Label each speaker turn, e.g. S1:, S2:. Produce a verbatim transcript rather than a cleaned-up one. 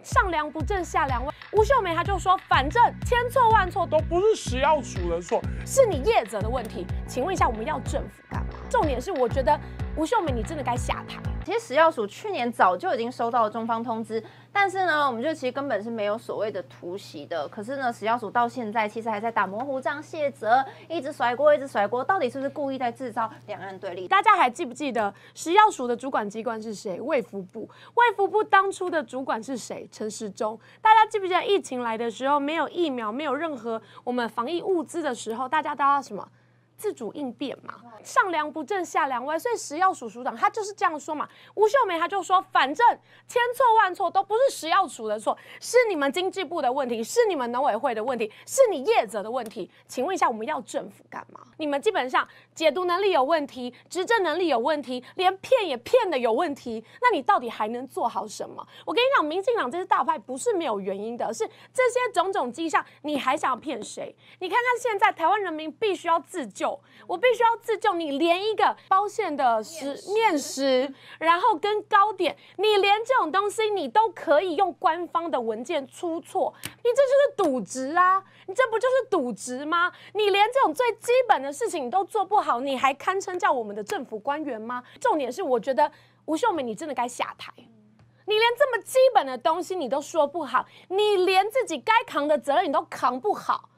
S1: 上梁不正下梁歪。吴秀梅她就说，反正千错万错都不是食药署的错，是你业者的问题。请问一下，我们要政府干嘛？重点是，我觉得吴秀梅你真的该下台。
S2: 其实食药署去年早就已经收到了中方通知，但是呢，我们就其实根本是没有所谓的突袭的。可是呢，食药署到现在其实还在打模糊仗、卸责，一直甩锅，一直甩锅，到底是不是故意在制造两岸对立？
S1: 大家还记不记得食药署的主管机关是谁？卫福部。卫福部当初的主管是谁？陈时中。大家记不记得疫情来的时候，没有疫苗，没有任何我们防疫物资的时候，大家都要什么？自主应变嘛，上梁不正下梁歪，所以食药署署长他就是这样说嘛。吴秀梅他就说，反正千错万错都不是食药署的错，是你们经济部的问题，是你们农委会的问题，是你业者的问题。请问一下，我们要政府干嘛？你们基本上解读能力有问题，执政能力有问题，连骗也骗的有问题，那你到底还能做好什么？我跟你讲，民进党这些大派不是没有原因的，是这些种种迹象，你还想要骗谁？你看看现在台湾人民必须要自救。我必须要自救，你连一个包馅的食面食，然后跟糕点，你连这种东西你都可以用官方的文件出错，你这就是渎职啊！你这不就是渎职吗？你连这种最基本的事情你都做不好，你还堪称叫我们的政府官员吗？重点是，我觉得吴秀梅你真的该下台。你连这么基本的东西你都说不好，你连自己该扛的责任你都扛不好。